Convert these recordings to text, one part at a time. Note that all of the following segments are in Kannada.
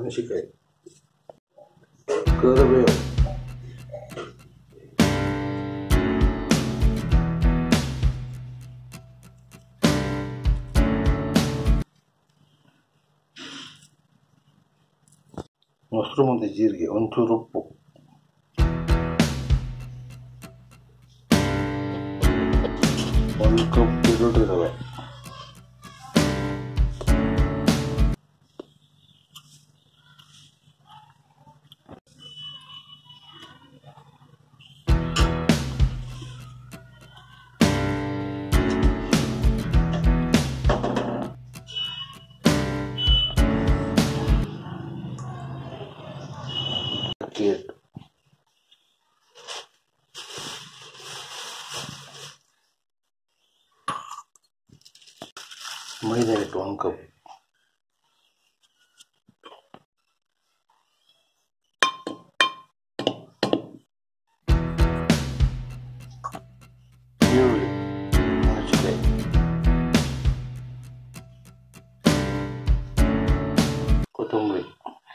ಮೆಣಸಿನಕಾಯಿ, ಕರಿಬೇವು, ಮೊಸರು ಮತ್ತು ಜೀರಿಗೆ, ಒಂಚೂರು ಉಪ್ಪು, ಒಂದು ಕಪ್ ಈರುಳ್ಳಿ ರವೆ, ಅಕ್ಕಿ ಹಿಟ್ಟು, ಮೈದಾ ಹಿಟ್ಟು 1 ಕಪ್, ಈರುಳ್ಳಿ, ಮೆಣಸಿನಕಾಯಿ, ಕೊತ್ತಂಬರಿ,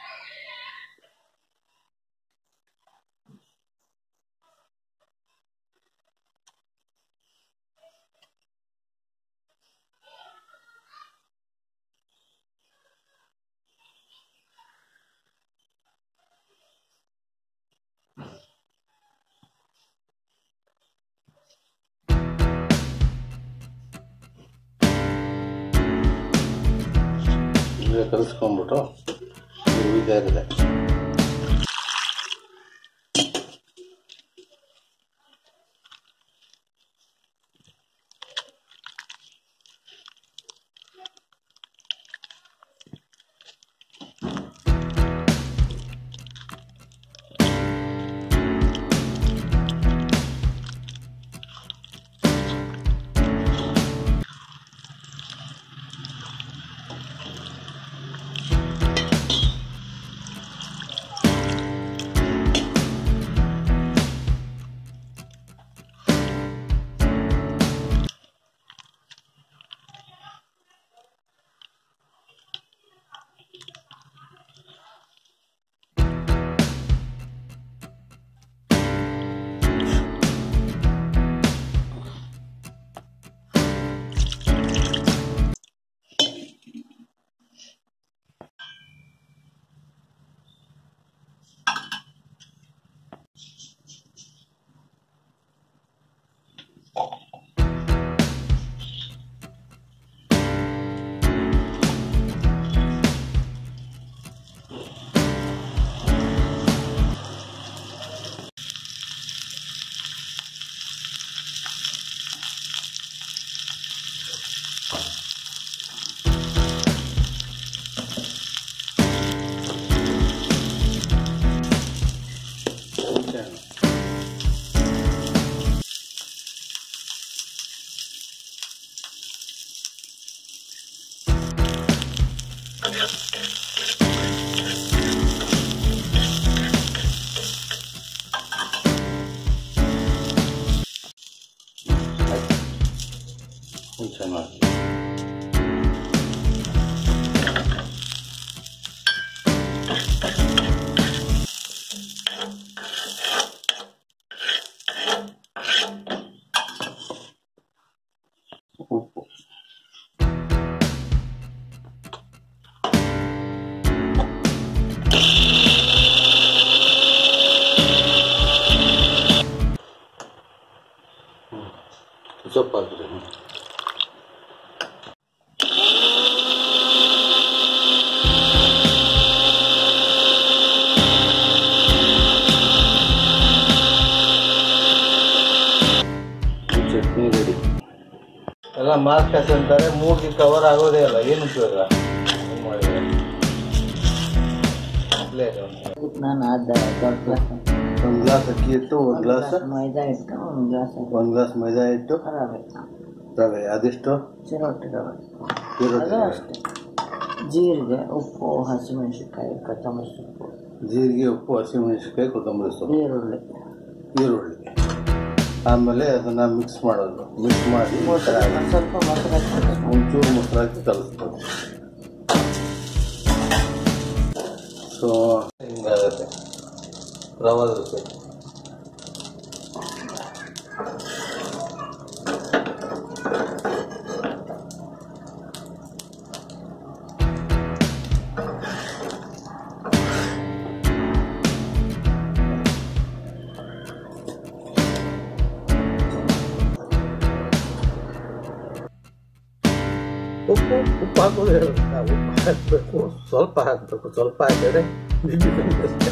ಕಲಿಸ್ಕೊಂಡ್ಬಿಟ್ಟು ಇದಾಗಿದೆ. ಚೆನ್ನಾಗಿ ಉಪ್ಪು, ಸೊಪ್ಪು ಹಾಕಿದೆ. ಚಟ್ನಿ ರೆಡಿ. ಎಲ್ಲ ಮಾರ್ಕ್ ಅಂತಾರೆ, 3 ದಿನ ಕವರ್ ಆಗೋದೇ ಇಲ್ಲ. ಏನು ಉಪಯೋಗ ಮಾಡಿದ್ರೆ ಒಂದು ಗ್ಲಾಸ್ ಅಕ್ಕಿ ಹಿಟ್ಟು, 1 ಗ್ಲಾಸ್ ಮೈದಾ ಹಿಟ್ಟು, 1 ಗ್ಲಾಸ್ ಮೈದಾ ಹಿಟ್ಟು, ರವೆ ಅದೆಷ್ಟು? ಚಿರೋಟಿ ರವೆ, ಅಷ್ಟೇ. ಜೀರಿಗೆ, ಉಪ್ಪು, ಹಸಿಮೆಣಸಿನ್ಕಾಯಿ, ಕೊತ್ತಂಬರಿ ಸೊಪ್ಪು. ಜೀರಿಗೆ, ಉಪ್ಪು, ಹಸಿಮೆಣಸಿನ್ಕಾಯಿ, ಕೊತ್ತಂಬರಿ ಸೊಪ್ಪು, ಈರುಳ್ಳಿ. ಆಮೇಲೆ ಅದನ್ನು ಮಿಕ್ಸ್ ಮಾಡೋದು. ಮಿಕ್ಸ್ ಮಾಡಿ ಸ್ವಲ್ಪ ಒಂಚೂರು ಮೊಸರು ಹಾಕಿ ಕಲಿಸ್ಬೋದು. ರವಾ ದೋಸೆ. ಉಪ್ಪು ಹಾಕೋದು ಹೇಳೋದು, ಉಪ್ಪು ಹಾಕಬೇಕು, ಸ್ವಲ್ಪ ಹಾಕಬೇಕು, ಸ್ವಲ್ಪ ಹಾಕಿದ್ರೆ ಅಷ್ಟೇ.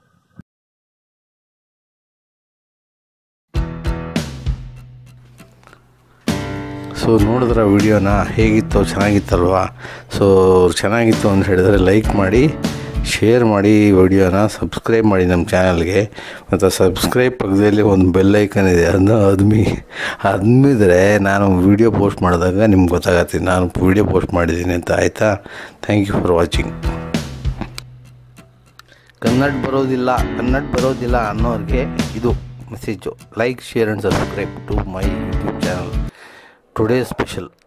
ಸೊ ನೋಡಿದ್ರ ವಿಡಿಯೋನ ಹೇಗಿತ್ತು, ಚೆನ್ನಾಗಿತ್ತಲ್ವಾ? ಸೊ ಚೆನ್ನಾಗಿತ್ತು ಅಂತ ಹೇಳಿದರೆ ಲೈಕ್ ಮಾಡಿ, ಶೇರ್ ಮಾಡಿ, ವಿಡಿಯೋನ ಸಬ್ಸ್ಕ್ರೈಬ್ ಮಾಡಿ ನಮ್ಮ ಚಾನಲ್ಗೆ. ಮತ್ತು ಸಬ್ಸ್ಕ್ರೈಬ್ ಪಕ್ಕದಲ್ಲಿ ಒಂದು ಬೆಲ್ ಐಕನ್ ಇದೆ, ಅದನ್ನು ಅದ್ಮಿದ್ರೆ ನಾನು ವಿಡಿಯೋ ಪೋಸ್ಟ್ ಮಾಡಿದಾಗ ನಿಮ್ಗೆ ಗೊತ್ತಾಗತ್ತೆ ನಾನು ವಿಡಿಯೋ ಪೋಸ್ಟ್ ಮಾಡಿದ್ದೀನಿ ಅಂತ. ಆಯಿತಾ? Thank you for watching. Kannada ಬರೋದಿಲ್ಲ ಅನ್ನೋರಿಗೆ ಇದು message. Like, share and subscribe to my YouTube channel. Today special.